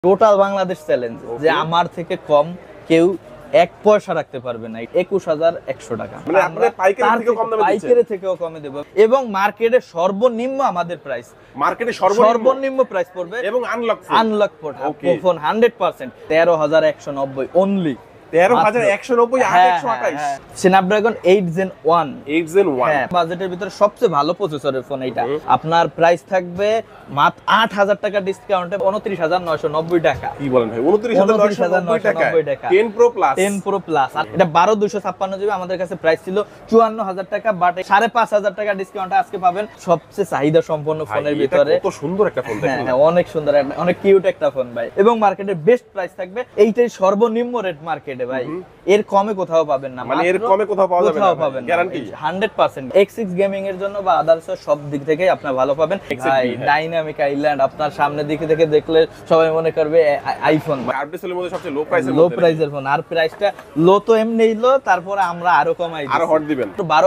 Total Bangladesh challenge যে আমার থেকে কম কেউ এক পয়সা রাখতে পারবে না। ২১,১০০ টাকা মানে আপনি পাইকারি থেকেও কমে দেব এবং মার্কেটে সর্বনিম্ন আমাদের প্রাইস, মার্কেটে সর্বনিম্ন প্রাইস পড়বে এবং আনলক ফোন 100% ১৩,১৯০ অনলি। ১৩,১৯০ স্ন্যাপড্রাগন 8 Gen 1 হ্যাঁ, বাজেটের ভিতরে সবচেয়ে ভালো প্রসেসরের ফোন এইটা। আপনার প্রাইস থাকবে মাত্র ৮,০০০ টাকা ডিসকাউন্টে ২৯,৯৯০ টাকা। কি বলেন ভাই, ২৯,৯৯০ টাকা 10 Pro Plus 10 Pro Plus আর এটা ১২,২৫৬ জিবি। আমাদের কাছে প্রাইস ছিল ৫৪,০০০ টাকা, বাট ৫,৫০০ টাকা ডিসকাউন্টে আজকে পাবেন সবচেয়ে চাহিদা সম্পন্ন ফোনের ভিতরে। কত সুন্দর একটা ফোন দেখুন। হ্যাঁ, অনেক সুন্দর, অনেক কিউট একটা ফোন ভাই। এবং মার্কেটের বেস্ট প্রাইস থাকবে এইটাই, সর্বনিম্ন রেট মার্কেটে ভাই। এর কমে কোথাও পাবেন না, মানে এর কমে কোথাও পাওয়া যাবে না, গ্যারান্টি 100%। X6 গেমিং এর জন্য বা আদার্স সব দিক থেকে আপনি ভালো পাবেন। ডাইনামিক আইল্যান্ড আপনার সামনে দিকে থেকে দেখলে সবাই মনে করবে আইফোন। আরবিএসএল এর মধ্যে সবচেয়ে লো প্রাইসের ফোন, আর প্রাইসটা লো তো এমনিই লো, তারপরে আমরা আরো কমাই দিই, আরো হট দিবেন।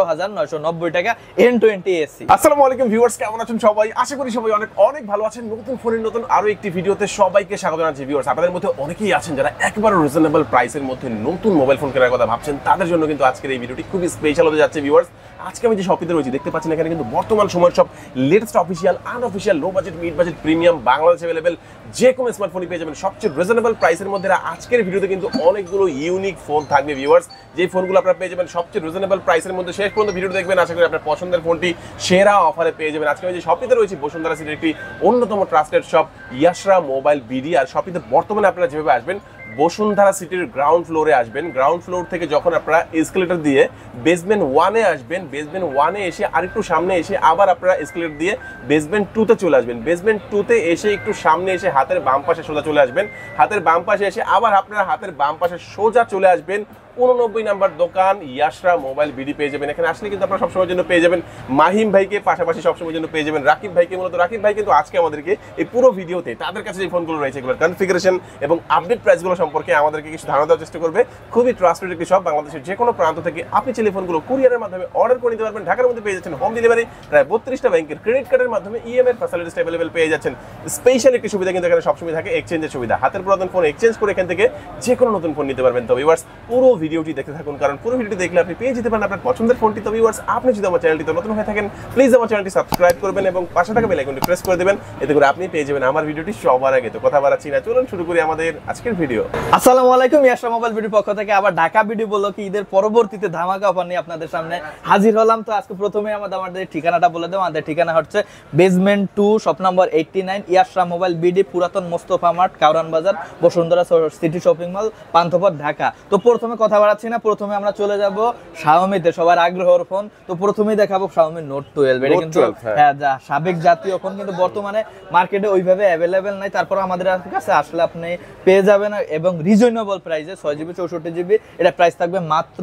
১২,৯৯০ টাকা N20 AC। আসসালামু আলাইকুম ভিউয়ার্স, কেমন আছেন সবাই? আশা করি সবাই অনেক অনেক ভালো আছেন। নতুন ফোনের নতুন আরো একটি ভিডিওতে সবাইকে স্বাগত জানাচ্ছি। ভিউয়ার্স, আপনাদের মধ্যে অনেকেই আছেন যারা একেবারে রিজনেবল প্রাইসের মধ্যে নতুন মোবাইল ফোন কেনার কথা ভাবছেন, তাদের জন্য কিন্তু আজকের এই ভিডিওটি খুবই স্পেশাল হতে যাচ্ছে। ভিউয়ার্স, আজকে আমি যে শপিতে রয়েছি দেখতে পাচ্ছেন, এখানে কিন্তু বর্তমান সময়ের সব latest official, unofficial, low budget, mid budget, premium বাংলাদেশে अवेलेबल যে কোনো স্মার্টফোনই পেয়ে যাবেন সবচেয়ে রিজনেবল প্রাইসের মধ্যে। আজকের ভিডিওতে কিন্তু অনেকগুলো ইউনিক ফোন থাকবে ভিউয়ার্স, যে ফোনগুলো আপনারা পেয়ে যাবেন সবচেয়ে রিজনেবল প্রাইসের মধ্যে। শেষ পর্যন্ত ভিডিও দেখবেন, আশা করি আপনার পছন্দের ফোনটি সেরা অফারে পেয়ে যাবেন। আজকে আমি যে শপিতে রয়েছি বসুন্ধরা সিটির একটি অন্যতম trusted shop Yashra mobile BD. আর শপিতে বর্তমানে আপনারা যেভাবে আসবেন, বসুন্ধরা সিটির গ্রাউন্ড ফ্লোরে আসবেন। গ্রাউন্ড ফ্লোর থেকে যখন আপনারা এসকেলেটর দিয়ে বেসমেন্ট 1-এ আসবেন, বেসমেন্ট 1-এ এসে আরেকটু সামনে এসে আবার আপনারা এসকেলেটর দিয়ে বেসমেন্ট 2-তে চলে আসবেন। বেসমেন্ট 2-তে এসে একটু সামনে এসে হাতের বাম পাশে সোজা চলে আসবেন। হাতের বাম পাশে এসে আবার আপনারা হাতের বাম পাশে সোজা চলে আসবেন। 89 নাম্বার দোকান ইয়াশরা মোবাইল বিডি পেয়ে যাবেন। এখানে আসলে কিন্তু আপনারা সবসময়ের জন্য পেয়ে যাবেন মাহিম ভাইকে, পাশাপাশি সবসময়ের জন্য পেয়ে যাবেন রাকিব ভাইকে। মূলত রাকিব ভাই কিন্তু আজকে আমাদেরকে এই পুরো ভিডিওতে তাদের কাছে যে ফোনগুলো রয়েছে এগুলোর কনফিগারেশন এবং আপডেট প্রাইসগুলো সম্পর্কে আমাদেরকে কিছু ধারণা দেওয়ার চেষ্টা করবে। খুবই ট্রাস্টেড একটি শপ, বাংলাদেশের যে কোনো প্রান্ত থেকে আপনি চাইলে ফোনগুলো কুরিয়ারের মাধ্যমে অর্ডার করে নিতে পারবেন। ঢাকার মধ্যে পেয়ে যাচ্ছেন হোম ডেলিভারি, প্রায় 32টা ব্যাংকের ক্রেডিট কার্ডের মাধ্যমে ইএমআই ফ্যাসিলিটিস अवेलेबल পেয়ে যাচ্ছেন। স্পেশাল একটি সুবিধা কিন্তু এখানে সবসময় থাকে, এক্সচেঞ্জের সুবিধা। হাতের পুরাতন ফোন এক্সচেঞ্জ করে এখান থেকে যে কোনো নতুন ফোন নিতে পারবেন। তো ভিউয়ার্স, পুরো ভিডিওটি দেখতে থাকুন, কারণ পুরো ভিডিওটি দেখলে আপনি পেয়ে যেতে পারেন আপনার পছন্দের ফোনটি। তো ভিউয়ার্স, আপনি যদি আমার চ্যানেলটিতে নতুন হয়ে থাকেন, প্লিজ আমার চ্যানেলটি সাবস্ক্রাইব করবেন এবং পাশে থাকা বেল আইকনটি প্রেস করে দেবেন। এতে করে আপনি পেয়ে যাবেন আমার ভিডিওটি সবার আগে। তো কথা বাড়াচ্ছি না, চলুন শুরু করি আমাদের আজকের ভিডিও। আসসালামু আলাইকুম, ইয়াশরা মোবাইল বিডির পক্ষ থেকে আবার ঢাকা বিডি বলো কি ঈদের পরবর্তীতে ধামাকা অফার নিয়ে আপনাদের সামনে হাজির হলাম। তো আজকে প্রথমে আমাদের ঠিকানাটা বলে দেব। আমাদের ঠিকানা হচ্ছে basement 2 shop number 89 Yashra mobile BD, পুরাতন Mostofa mart, Karwan Bazar, Bashundhara city shopping mall, Panthapath, Dhaka. তো প্রথমে কথা বাড়াচ্ছি না, প্রথমে আমরা চলে যাব শাওমিতে, সবার আগ্রহের ফোন। তো প্রথমেই দেখাবো শাওমি নোট 12। এটা কিন্তু সাবেক জাতীয় ফোন, কিন্তু বর্তমানে মার্কেটে ওইভাবে अवेलेबल নাই। তারপর আমাদের কাছে আসলে আপনি পেয়ে যাবেন এবং রিজনেবল প্রাইসে 6GB 64GB। এটা প্রাইস থাকবে মাত্র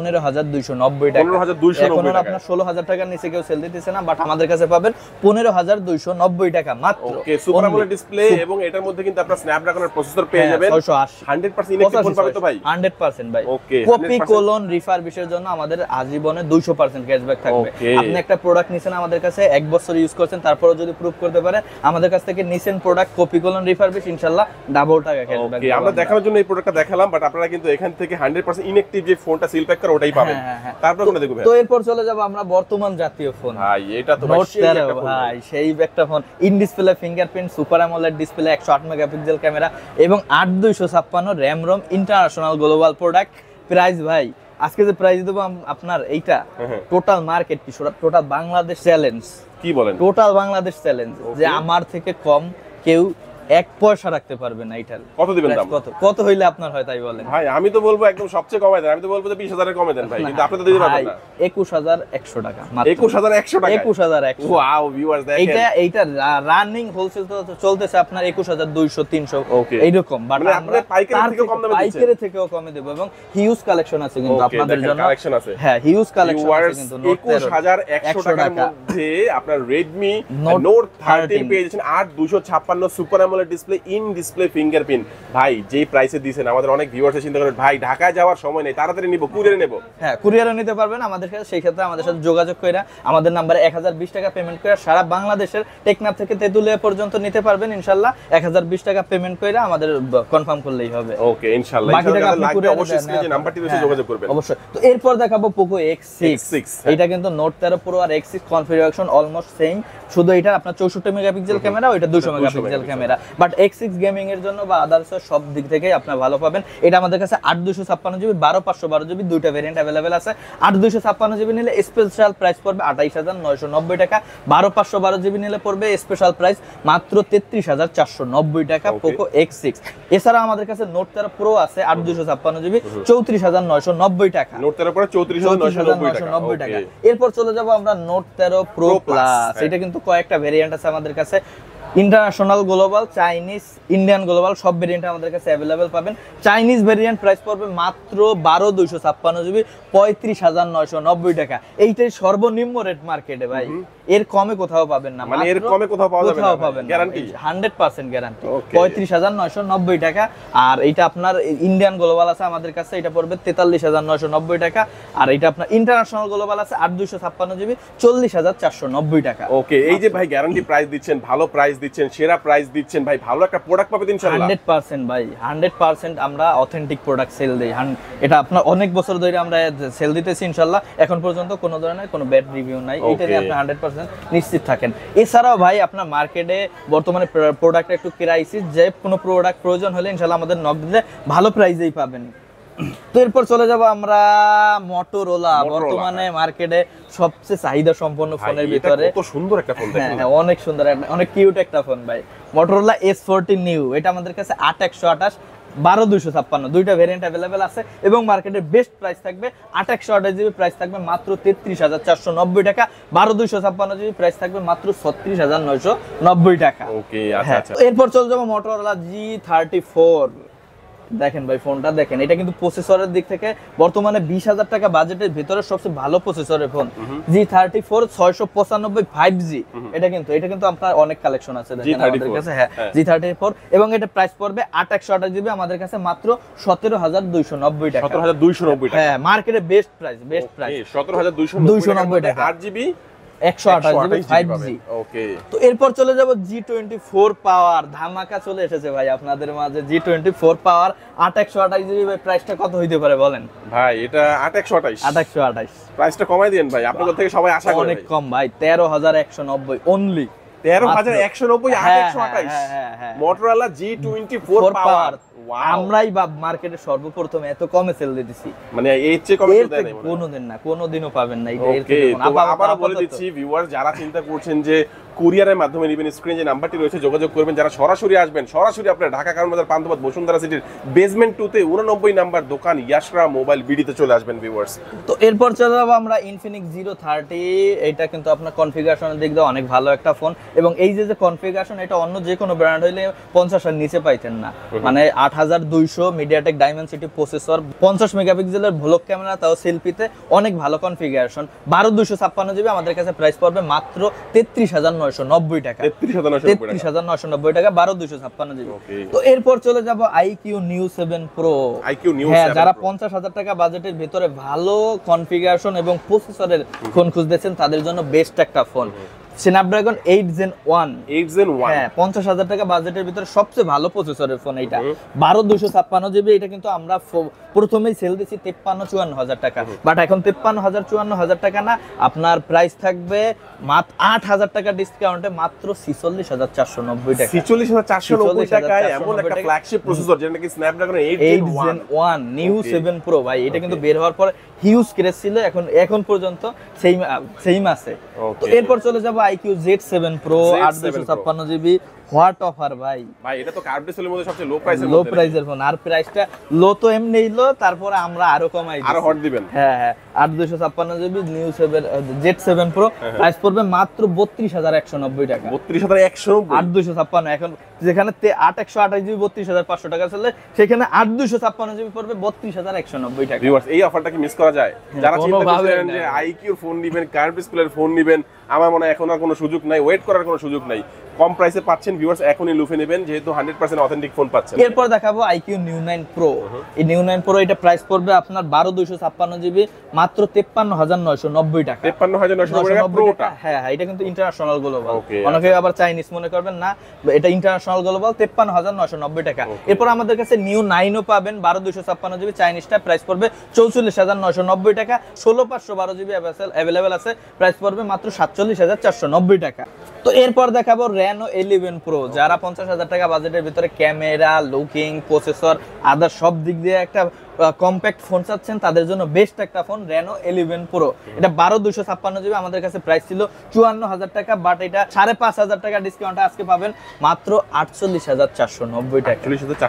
15,290 টাকা। 15,290 টাকা। আপনার 16,000 টাকার নিচে কেউ সেল দিতেছে না, বাট আমাদের কাছে পাবেন 15,290 টাকা মাত্র। ওকে, সুপার আমোলেড ডিসপ্লে এবং এটার মধ্যে কিন্তু আপনারা স্ন্যাপড্রাগনের প্রসেসর পেয়ে যাবেন। 100% ইলেকট্রিক ফোন পাবে তো ভাই? 100% ভাই। ওকে, কপি কোলন রিফারবিশের জন্য আমাদের আজীবনে 200% ক্যাশব্যাক থাকবে। আপনি একটা প্রোডাক্ট নিছেন আমাদের কাছে, 1 বছর ইউজ করছেন, তারপরে যদি প্রুফ করতে পারেন আমাদের কাছ থেকে নিছেন প্রোডাক্ট কপি কোলন রিফারবিশ, ইনশাআল্লাহ ডাবল টাকা ক্যাশব্যাক। ওকে, আমরা দেখানোর জন্য এই প্রোডাক্টটা দেখালাম, বাট আপনারা কিন্তু এখান থেকে 100% ইনঅ্যাকটিভ যে ফোনটা সিল প্যাক করা ওটাই পাবেন। তারপর কোনটা দেখবেন? তো এরপর চলে যাব আমরা বর্তমান জাতীয় ফোন। ভাই এটা তো নোট 13 ভাই, সেই একটা ফোন। In display fingerprint, super AMOLED display, 108 megapixel camera এবং 8256 RAM ROM, international global product. Price ভাই আজকে যে প্রাইস দেবো আপনার এইটা টোটাল মার্কেট কি, টোটাল বাংলাদেশ চ্যালেঞ্জ। কি বলেন? টোটাল বাংলাদেশ চ্যালেঞ্জ যে আমার থেকে কম কেউ এক পয়সা রাখতে পারবে না। এইটার কত দিবেন দাম? কত হইলে আপনার হয় তাই বলেন ভাই? আমি তো বলবো একদম সবচেয়ে কমাই দেন। আমি তো বলবো যে 20,000 এর কমে দেন ভাই, কিন্তু আপনি তো দিতে পারবেন না। 21,100 টাকা মাত্র। 21,100 টাকা? 21,100। ওয়াও ভিউয়ার্স, দেখেন এইটা রানিং হোলসেল চলতেছে আপনার 21,200 300 এইরকম। বাট মানে আমরা পাইকারি থেকেও কম দামে দিচ্ছি। পাইকারি থেকেও কমে দেব এবং হিউজ কালেকশন আছে কিন্তু আপনাদের জন্য। কালেকশন আছে, হ্যাঁ হিউজ কালেকশন আছে কিন্তু। 21,100 টাকার মধ্যে আপনার Redmi Note 13 পেয়ে যাচ্ছেন 8256 super AMOLED display, in display fingerprint. ভাই যেই প্রাইসে দিয়েছেন আমাদের অনেক ভিউয়ার্স চিন্তা করেন ভাই ঢাকায় যাওয়ার সময় নেই, তাড়াতাড়ি নিব, কুরিয়ারে নেব। হ্যাঁ, কুরিয়ারে নিতে পারবেন আমাদের সাথে। সেই ক্ষেত্রে আমাদের সাথে যোগাযোগ করে আমাদের নাম্বারে 1020 টাকা পেমেন্ট করে সারা বাংলাদেশের টেকনাফ থেকে তেতুলিয়া পর্যন্ত নিতে পারবেন ইনশাআল্লাহ। 1020 টাকা পেমেন্ট করে আমাদের কনফার্ম করলেই হবে। ওকে ইনশাআল্লাহ। বাকি টাকা আপনি কুরিয়ারে অবশ্যই স্ক্রিনে যে নাম্বারটি রয়েছে যোগাযোগ করবেন অবশ্যই। তো এরপর দেখাবো পোকো X6। এটা কিন্তু নোট 13 প্রো আর X6 কনফিগারেশন অলমোস্ট সেম, শুধু এটা আপনার 64 মেগাপিক্সেল ক্যামেরা, ওইটা 200 megapixel camera. But X6 gaming এর জন্য বা আদার্স সব দিক থেকে আপনারা ভালো পাবেন। এটা আমাদের কাছে 8256 জিবি 12512 জিবি দুইটা ভেরিয়েন্ট अवेलेबल আছে। 8256 জিবি নিলে স্পেশাল প্রাইস পড়বে 28990 টাকা, 12512 জিবি নিলে পড়বে স্পেশাল প্রাইস মাত্র 33490 টাকা পোকো X6। এছাড়া আমাদের কাছে নোট 13 প্রো আছে 8256 জিবি 34990 টাকা, নোট 13 প্রো 34990 টাকা। এরপর চলে যাব আমরা নোট 13 প্রো প্লাস। এটা কিন্তু কয়েকটা ভেরিয়েন্ট আছে আমাদের কাছে, international, global, Chinese, Indian, global সব ভেরিয়েন্ট আমাদের কাছে अवेलेबल পাবেন। চাইনিজ ভেরিয়েন্ট প্রাইস পড়বে মাত্র 12256 জিবি 35990 টাকা। এইটাই সর্বনিম্ন রেট মার্কেটে ভাই, এর কমে কোথাও পাবেন না। মানে এর কমে কোথাও পাওয়া যাবে না, গ্যারান্টি 100% গ্যারান্টি 35990 টাকা। আর এটা আপনার ইন্ডিয়ান গ্লোবাল আছে আমাদের কাছে, এটা পড়বে 43990 টাকা। আর এটা আপনার ইন্টারন্যাশনাল গ্লোবাল আছে 8256 জিবি 40490 টাকা। ওকে, এই যে ভাই গ্যারান্টি প্রাইস দিচ্ছেন, ভালো প্রাইস দিচ্ছেন, সেরা প্রাইস দিচ্ছেন ভাই, ভালো একটা প্রোডাক্ট পাবেন ইনশাআল্লাহ। 100% ভাই 100% আমরা অথেন্টিক প্রোডাক্ট সেল দেই। এটা আপনার অনেক বছর ধরে আমরা সেল দিতেছি ইনশাআল্লাহ, এখন পর্যন্ত কোনো ধরনের কোনো ব্যাড রিভিউ নাই। এটা নিয়ে আপনি 100% নিশ্চিত থাকেন। এছাড়াও ভাই আপনার মার্কেটে বর্তমানে প্রোডাক্ট একটু ক্রাইসিস, যে কোনো প্রোডাক্ট প্রয়োজন হলে ইনশাআল্লাহ আমাদের নক দিলে ভালো প্রাইসেই পাবেন। তো এরপর চলে যাব আমরা মোটরোলা, বর্তমানে মার্কেটে সবচেয়ে চাহিদা সম্পন্ন ফোনের ভিতরে। কত সুন্দর একটা ফোন দেখেন। হ্যাঁ, অনেক সুন্দর, অনেক কিউট একটা ফোন ভাই, মোটরোলা S40 নিউ। এটা আমাদের কাছে 8128 12256 দুইটা ভেরিয়েন্ট अवेलेबल আছে এবং মার্কেটের বেস্ট প্রাইস থাকবে 8128 জিবি প্রাইস থাকবে মাত্র 33490 টাকা, 12256 জিবি প্রাইস থাকবে মাত্র 36990 টাকা। ওকে, আচ্ছা আচ্ছা। এরপর চলে যাব মোটরোলা G34। দেখেন ভাই ফোনটা দেখেন, এটা কিন্তু প্রসেসরের দিক থেকে বর্তমানে 20000 টাকা বাজেটের ভিতরে সবচেয়ে ভালো প্রসেসরের ফোন G34 695 5G। এটা কিন্তু আপনার অনেক কালেকশন আছে দেখেন আমাদের কাছে। হ্যাঁ, G34 এবং এটা প্রাইস পড়বে 8128 জিবি আমাদের কাছে মাত্র 17290 টাকা। 17290 টাকা। হ্যাঁ, মার্কেটে বেস্ট প্রাইস 17290 টাকা। 8 জিবি 128 জিবি 5G। ওকে, তো এরপর চলে যাব G24 পাওয়ার। ধামাকা চলে এসেছে ভাই আপনাদের মাঝে, G24 পাওয়ার 8128 জিবি। ভাই প্রাইসটা কত হইতে পারে বলেন? ভাই এটা 8128 প্রাইসটা কমাই দেন ভাই, আপনাদের থেকে সবাই আশা করে। অনেক কম ভাই, 13190 অনলি। 13190 8128 মোটরোলা G24 পাওয়ার। আমরাই বা মার্কেটে সর্বপ্রথম এত কমে সেল দিতেছি, মানে এর চেয়ে কমে তো দেয় না কোনোদিন না, কোনোদিনও পাবেন না। ওকে, তো আবার বলে দিচ্ছি ভিউয়ার, যারা চিন্তা করছেন যে কুরিয়ারের মাধ্যমে নেবেন, স্ক্রিনে যে নাম্বারটি রয়েছে যোগাযোগ করবেন। যারা সরাসরি আসবেন, সরাসরি আপনার ঢাকা কারণ বাজার পান্থপথ বসুন্ধরা সিটির বেসমেন্ট 2 তে 89 নাম্বার দোকান ইয়াশরা মোবাইল বিডিতে চলে আসবেন ভিউয়ার্স। তো এরপর চলে যাব আমরা ইনফিনিক্স 030। এটা কিন্তু আপনার কনফিগারেশনের দিক দিয়ে অনেক ভালো একটা ফোন, এবং এই যে কনফিগারেশন, এটা অন্য যে কোনো ব্র্যান্ড হইলে 50 এর নিচে পাইতেন না। মানে 8200 মিডিয়াটেক ডাইমেনসিটি প্রসেসর, 50 মেগাপিক্সেলের ভ্লগ ক্যামেরা, তাও সেলফিতে অনেক ভালো কনফিগারেশন। 12256 জিবি আমাদের কাছে প্রাইস পড়বে মাত্র 33990 টাকা। 33990 টাকা 12256 জিবি। তো এরপর চলে যাব IQ Neo 7 Pro। হ্যাঁ, যারা 50000 টাকা বাজেটের ভিতরে ভালো কনফিগারেশন এবং প্রসেসরের ফোন খুঁজতেছেন তাদের জন্য বেস্ট একটা ফোন। Snapdragon 8 Gen 1। হ্যাঁ, 50000 টাকা বাজেটের ভিতরে সবচেয়ে ভালো প্রসেসরের ফোন এইটা। 12256 জিবি। এটা কিন্তু আমরা প্রথমেই সেল দিছি 53-54 টাকা, বাট এখন 53,000-54,000 টাকা না, আপনার প্রাইস থাকবে মাত্র 8000 টাকা ডিসকাউন্টে মাত্র 46,490 টাকা। 46,490 টাকায় এমন একটা ফ্ল্যাগশিপ প্রসেসর যেটা নাকি স্ন্যাপড্রাগন 8 Gen 1 নিউ 7 Pro ভাই। এটা কিন্তু বের হওয়ার পর হিউজ ক্রেজ ছিল, এখন পর্যন্ত সেম আছে। তো এরপর চলে যাব IQ Z7 Pro 8256 GB. What offer ভাই, এটা তো কার্ভ ডিসপ্লের মধ্যে সবচেয়ে লো প্রাইসের ফোন। আর প্রাইসটা লো তো এমনি লো, তারপরে আমরা আরো কমাই দিই, আরো হট দিবেন। হ্যাঁ, 8256 GB new Z7 Pro price পড়বে মাত্র 32190 টাকা। 32190 8256। এখন যেখানে 8128 জিবি 32500 টাকা চলে, সেখানে 8256 জিবি পড়বে 32190 টাকা। ভিউয়ার্স, এই অফারটা কি মিস করা যায়? যারা চিন্তা করছেন যে IQ এর ফোন নেবেন, কার্ভ ডিসপ্লের ফোন নেবেন, আমার মনে হয় এখন আর কোনো সুযোগ নাই, ওয়েট করার কোনো সুযোগ নাই। কম প্রাইসে পাচ্ছেন ভিউয়ার্স, এখনই লুফে নেবেন যেহেতু 100% অথেন্টিক ফোন পাচ্ছেন। এরপর দেখাবো IQ New 9 Pro। এই New 9 Pro এটা প্রাইস পড়বে আপনার 12/256 জিবি মাত্র 53,990 টাকা। 53,990 টাকা প্রোটা। হ্যাঁ হ্যাঁ, এটা কিন্তু ইন্টারন্যাশনাল গ্লোবাল, Okay, অনেকে আবার চাইনিজ মনে করবেন না, এটা ইন্টারন্যাশনাল গ্লোবাল 53,990 টাকা। এরপর আমাদের কাছে নিউ 9ও পাবেন 12/256 জিবি, চাইনিজটা প্রাইস পড়বে 44,990 টাকা। 16/512 জিবি অ্যাভেলেবেল আছে, প্রাইস পড়বে মাত্র 47,490 টাকা। তো এরপর দেখাবো Reno 11 Pro। যারা 50,000 টাকা বাজেটের ভিতরে ক্যামেরা, লুকিং, প্রসেসর, আদার সব দিক দিয়ে একটা কম্প্যাক্ট ফোন চাচ্ছেন, তাদের জন্য বেস্ট একটা ফোন Reno 11 Pro। এটা 12/256 জিবি, আমাদের কাছে প্রাইস ছিল 54,000 টাকা, বাট এটা 5,500 টাকা ডিসকাউন্টে আজকে পাবেন মাত্র 48,490 টাকা।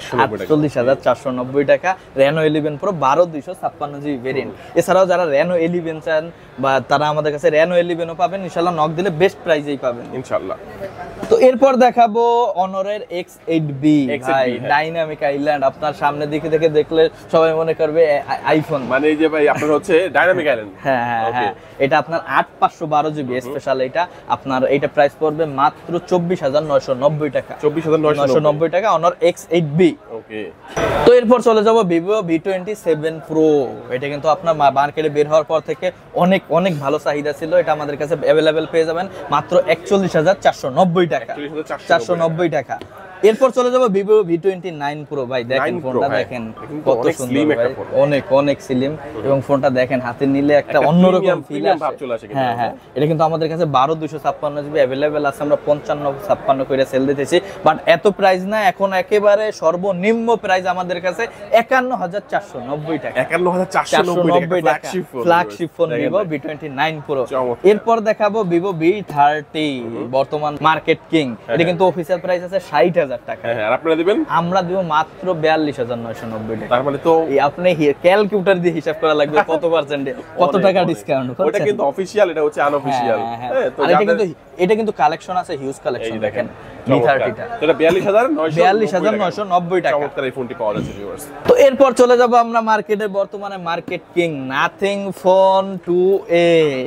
48,490 টাকা Reno 11 Pro 12/256 জিবি ভেরিয়েন্ট। এছাড়াও যারা Reno 11 চান বা তারা আমাদের কাছে Reno 11ও পাবেন, ইনশাআল্লাহ নক দিলে বেস্ট প্রাইসেই পাবেন ইনশাআল্লাহ। তো এরপর দেখাবো Honor-এর X8B। ভাই ডাইনামিক আইল্যান্ড, আপনার সামনে দিকে থেকে দেখলে সবাই মনে করবে আইফোন, মানে এই যে ভাই আপনার হচ্ছে ডাইনামিক আইল্যান্ড। হ্যাঁ হ্যাঁ হ্যাঁ, এটা আপনার 8/512 জিবি স্পেশাল। এটা আপনার এটা প্রাইস পড়বে মাত্র 24,990 টাকা। 24,990 টাকা Honor X8B। ওকে, তো এরপর চলে যাব Vivo V27 Pro। এটা কিন্তু আপনার মার্কেটে বের হওয়ার পর থেকে অনেক অনেক ভালো চাহিদা ছিল, এটা আমাদের কাছে অ্যাভেলেবেল পেয়ে যাবেন মাত্র 41,490 টাকা। 490 টাকা। এরপর চলে যাব Vivo V29 Pro। ভাই দেখেন ফোনটা দেখেন কত সুন্দর, অনেক অনেক স্লিম, এবং ফোনটা দেখেন হাতে নিলে একটা অন্যরকম ফিল আসে। হ্যাঁ হ্যাঁ, এটা কিন্তু আমাদের কাছে 12/256 জিবি অ্যাভেলেবেল আছে, আমরা 55-56 করে সেল দিতেছি, বাট এত প্রাইস না, এখন একেবারে সর্বনিম্ন প্রাইস আমাদের কাছে 51,490 টাকা। 51,490 টাকা flagship phone Vivo V29 Pro। এরপর দেখাবো Vivo V30, বর্তমান মার্কেট কিং। এটা কিন্তু অফিশিয়াল প্রাইস আছে 60,000 টাকা। হ্যাঁ, আর আপনারা দিবেন? আমরা দিব মাত্র 42,990 টাকা। তার মানে তো আপনি ক্যালকুলেটর দিয়ে হিসাব করা লাগবে কত পার্সেন্টে কত টাকা ডিসকাউন্ট। ওটা কিন্তু অফিশিয়াল, এটা হচ্ছে আনঅফিশিয়াল। হ্যাঁ, তো এটা কিন্তু কালেকশন আছে, হিউজ কালেকশন। দেখেন V30টা, তো এটা 42,990 টাকা। চমৎকার এই ফোনটি পাওয়া যাচ্ছে ভিউয়ার্স। তো এরপর চলে যাব আমরা মার্কেটে বর্তমানে market king Nothing Phone 2A।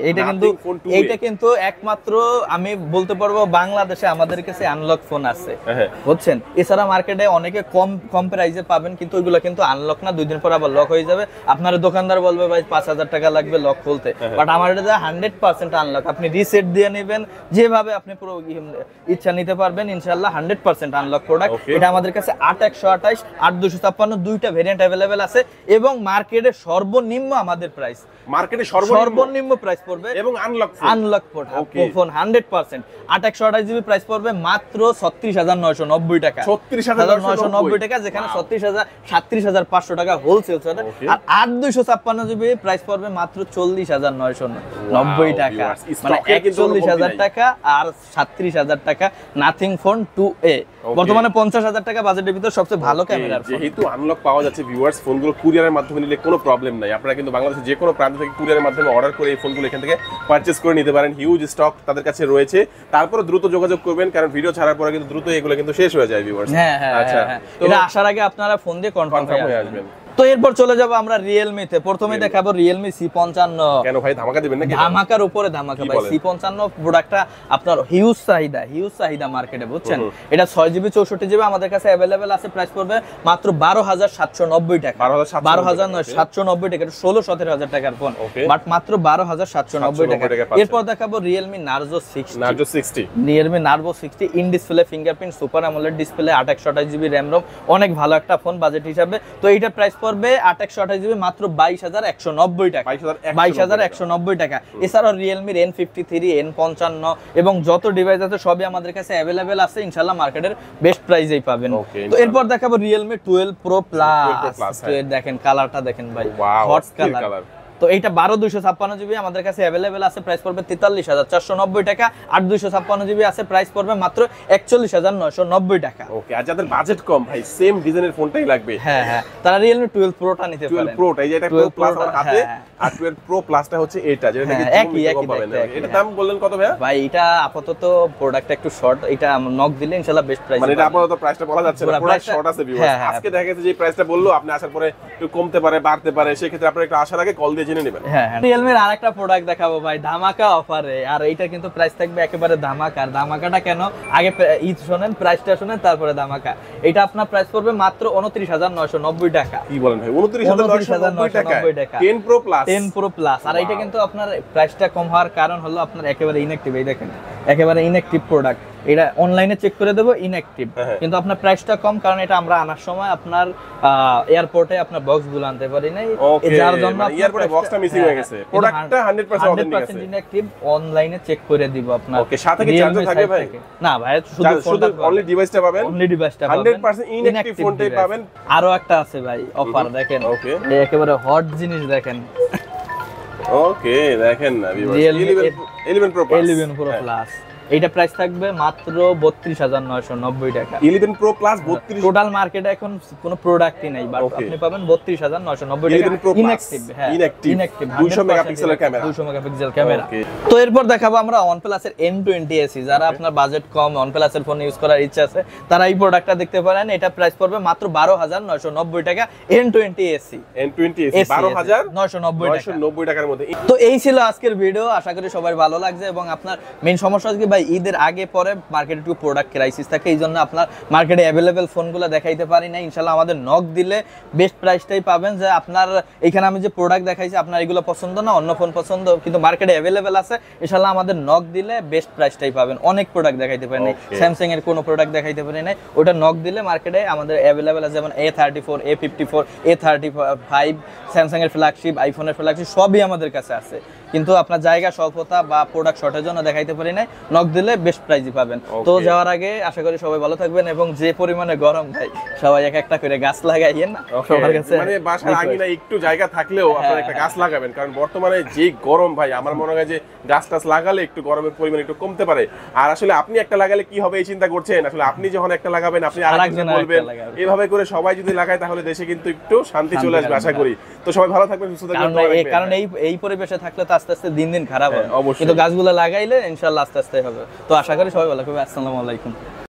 এটা কিন্তু একমাত্র আমি বলতে পারবো বাংলাদেশে আমাদের কাছে আনলক ফোন আছে, বুঝছেন। এছাড়া মার্কেটে অনেকে কম প্রাইসে পাবেন, কিন্তু ওইগুলো কিন্তু আনলক না, 2 দিন পর আবার লক হয়ে যাবে। আপনার দোকানদার বলবে ভাই 5,000 টাকা লাগবে লক খুলতে, বাট আমার এটা 100% আনলক। আপনি রিসেট দিয়ে নেবেন, যেভাবে আপনি পুরো ইচ্ছা নিতে পারবেন, ইনশাআল্লাহ 100% আনলক প্রোডাক্ট। এটা আমাদের কাছে 8/128, 8/256 দুইটা ভেরিয়েন্ট अवेलेबल আছে, এবং মার্কেটে সর্বনিম্ন আমাদের প্রাইস, মার্কেটে সর্বনিম্ন প্রাইস পড়বে, এবং আনলক ফোন 100% 8/128 জিবি প্রাইস পড়বে মাত্র 36,990 টাকা। 36,990 টাকা, যেখানে 37,500 টাকা হোলসেল চলে। আর 8/256 জিবি প্রাইস পড়বে মাত্র 40,990 টাকা, মানে 41,000 টাকা আর 37,000 টাকা নাথিং ফোন 2A। বর্তমানে 50,000 টাকা বাজেটের ভিতর সবচেয়ে ভালো ক্যামেরার ফোন। যেহেতু আনলক পাওয়া যাচ্ছে ভিউয়ার্স, ফোনগুলো কুরিয়ারের মাধ্যমে নিলে কোনো প্রবলেম নাই। আপনারা কিন্তু বাংলাদেশের যে কোনো প্রান্ত থেকে কুরিয়ারের মাধ্যমে অর্ডার করে এই ফোনগুলো এখান থেকে পারচেজ করে নিতে পারেন। হিউজ স্টক তাদের কাছে রয়েছে, তারপরে দ্রুত যোগাযোগ করবেন, কারণ ভিডিও ছাড়ার পরে কিন্তু দ্রুত এগুলো কিন্তু শেষ হয়ে যায় ভিউয়ার্স। হ্যাঁ হ্যাঁ, আচ্ছা, এটা আসার আগে আপনারা ফোন দিয়ে কনফার্ম হয়ে আসবেন। তো এরপর চলে যাব আমরা Realme তে। প্রথমে দেখাবো Realme C55। কেন ভাই ধামাকা দিবেন নাকি? ধামাকার উপরে ধামাকা ভাই। C55 প্রোডাক্টটা আপনার হিউজ চাহিদা মার্কেটে, বুঝছেন। এটা 6GB 64GB আমাদের কাছে अवेलेबल আছে, প্রাইস পড়বে মাত্র 12,790 টাকা। 12,790 টাকা, এটা 16-17 টাকার ফোন, বাট মাত্র 12,790 টাকা। এরপর দেখাবো Realme Narzo 60। Realme Narzo 60 in display fingerprint super AMOLED display, 8/128GB RAM ROM, অনেক ভালো একটা ফোন বাজেট হিসাবে। তো এইটা প্রাইস পড়বে 8/128GB মাত্র 22,190 টাকা। 22,190 টাকা। এছাড়াও Realme N53, N55 এবং যত ডিভাইস আছে সবই আমাদের কাছে अवेलेबल আছে, ইনশাআল্লাহ মার্কেটের বেস্ট প্রাইসেই পাবেন। তো এরপর দেখাবো Realme 12 Pro Plus। দেখেন কালারটা দেখেন ভাই, হট কালার। তো এইটা 12/256GB আমাদের কাছে अवेलेबल আছে, প্রাইস পড়বে 43,490 টাকা। 8/256GB আছে, প্রাইস পড়বে মাত্র 41,990 টাকা। ওকে, আর যাদের বাজেট কম ভাই সেম ডিজাইনের ফোনটাই লাগবে, হ্যাঁ হ্যাঁ, তারা Realme 12 Proটা নিতে পারেন। 12 Proটা, এই যে এটা 12 Plus আমার হাতে, আর 12 Pro Plusটা হচ্ছে এটা, যেটা নাকি একই পাবেন। এটা দাম বললেন কত ভাই? ভাই এটা আপাতত প্রোডাক্টটা একটু শর্ট, এটা নক দিলে ইনশাআল্লাহ বেস্ট প্রাইস। মানে এটা আপাতত প্রাইসটা বলা যাচ্ছে না, প্রোডাক্ট শর্ট আছে ভিউয়ার্স। আজকে দেখা গেছে যে প্রাইসটা বললো, আপনি আসার পরে একটু কমতে পারে বাড়তে পারে, সেই ক্ষেত্রে আপনারা একটু আসার আগে কল দিয়ে জেনে নেবেন। হ্যাঁ রিয়েলমির আরেকটা প্রোডাক্ট দেখাবো ভাই ধামাকা অফারে, আর এইটা কিন্তু প্রাইস থাকবে একেবারে ধামাকা। আর ধামাকাটা কেন, আগে ঈদ শোনেন, প্রাইসটা শোনেন, তারপরে ধামাকা। এটা আপনার প্রাইস পড়বে মাত্র 29,990 টাকা। কি বলেন ভাই, 29,990 টাকা 10 Pro Plus। 10 Pro Plus। আর এটা কিন্তু আপনার প্রাইসটা কম হওয়ার কারণ হলো আপনার একেবারে ইনঅ্যাক্টিভ। এই দেখেন একেবারে ইনঅ্যাক্টিভ প্রোডাক্ট, এটা অনলাইনে চেক করে দেবো ইনঅ্যাক্টিভ, কিন্তু আপনার প্রাইসটা কম কারণ এটা আমরা আনার সময় আপনার এয়ারপোর্টে আপনার বক্স গুলো আনতে পারি নাই, যার জন্য এয়ারপোর্টে বক্সটা মিসিং হয়ে গেছে। প্রোডাক্টটা 100% অথেন্টিক আছে, ইনঅ্যাক্টিভ, অনলাইনে চেক করে দিব আপনার। ওকে, সাথে কি চার্জার থাকবে ভাই? না ভাই, শুধু অনলি ডিভাইসটা পাবেন, অনলি ডিভাইসটা পাবেন, 100% ইনঅ্যাক্টিভ ফোনটাই পাবেন। আরো একটা আছে ভাই অফার, দেখেন ওকে, একেবারে হট জিনিস দেখেন। ওকে দেখেন না viewers, 11 Pro Plus। 11 Pro Plus এইটা প্রাইস থাকবে মাত্র 32,990 টাকা। 11 Pro Plus 32। টোটাল মার্কেটে এখন কোনো প্রোডাক্টই নাই, বাট আপনি পাবেন 32,990 টাকা। 11 Pro Plus ইনঅ্যাক্টিভ, হ্যাঁ ইনঅ্যাক্টিভ 200 মেগাপিক্সেলের ক্যামেরা, 200 মেগাপিক্সেল ক্যামেরা। তো এরপর দেখাবো আমরা OnePlus এর N20 SE। যারা আপনার বাজেট কম, OnePlus এর ফোন ইউজ করার ইচ্ছা আছে, তারা এই প্রোডাক্টটা দেখতে পারেন। এটা প্রাইস পড়বে মাত্র 12,990 টাকা। N20 SE, N20 SE 12,990 টাকার মধ্যে। তো এই ছিল আজকের ভিডিও, আশা করি সবার ভালো লাগছে। এবং আপনার মেইন সমস্যা হচ্ছে ভাই ঈদের আগে পরে মার্কেটে একটু প্রোডাক্ট ক্রাইসিস থাকে, এই জন্য আপনার মার্কেটে অ্যাভেলেবেল ফোনগুলো দেখাইতে পারি না। ইনশাল্লাহ আমাদের নক দিলে বেস্ট প্রাইসটাই পাবেন। যে আপনার এখানে আমি যে প্রোডাক্ট দেখাইছি আপনার এগুলো পছন্দ না, অন্য ফোন পছন্দ, কিন্তু মার্কেটে অ্যাভেলেবেল আছে, ইনশাল্লাহ আমাদের নক দিলে বেস্ট প্রাইসটাই পাবেন। অনেক প্রোডাক্ট দেখাইতে পারি নাই, স্যামসাং এর কোনো প্রোডাক্ট দেখাইতে পারি নাই, ওটা নক দিলে মার্কেটে আমাদের অ্যাভেলেবেল আছে। যেমন A34, A54, A35, স্যামসাং এর ফ্ল্যাগশিপ, আইফোনের ফ্ল্যাগশিপ সবই আমাদের কাছে আছে, কিন্তু আপনার জায়গা স্বল্পতা বা প্রোডাক্ট শর্টের জন্য দেখাইতে পারি নাই। নক দিলে বেস্ট প্রাইসই পাবেন। তো যাওয়ার আগে আশা করি সবাই ভালো থাকবেন, এবং যে পরিমাণে গরম ভাই, সবাই এক একটা করে গাছ লাগাইয়েন না সবার কাছে। মানে বাসার আঙিনা একটু জায়গা থাকলেও আপনারা একটা গাছ লাগাবেন, কারণ বর্তমানে যে গরম ভাই, আমার মনে হয় যে গাছ টাছ লাগালে একটু গরমের পরিমাণ একটু কমতে পারে। আর আসলে আপনি একটা লাগালে কি হবে এই চিন্তা করছেন, আসলে আপনি যখন একটা লাগাবেন আপনি আরেকজন বলবেন, এইভাবে করে সবাই যদি লাগায় তাহলে দেশে কিন্তু একটু শান্তি চলে আসবে আশা করি। তো সবাই ভালো থাকবেন, সুস্থ থাকবেন। কারণ এই পরিবেশে থাকলে তো আস্তে আস্তে দিন দিন খারাপ হবে, কিন্তু গাছগুলো লাগাইলে ইনশাআল্লাহ আস্তে আস্তে হবে। তো আশা করি সবাই ভালো থাকবে। আসসালামু আলাইকুম।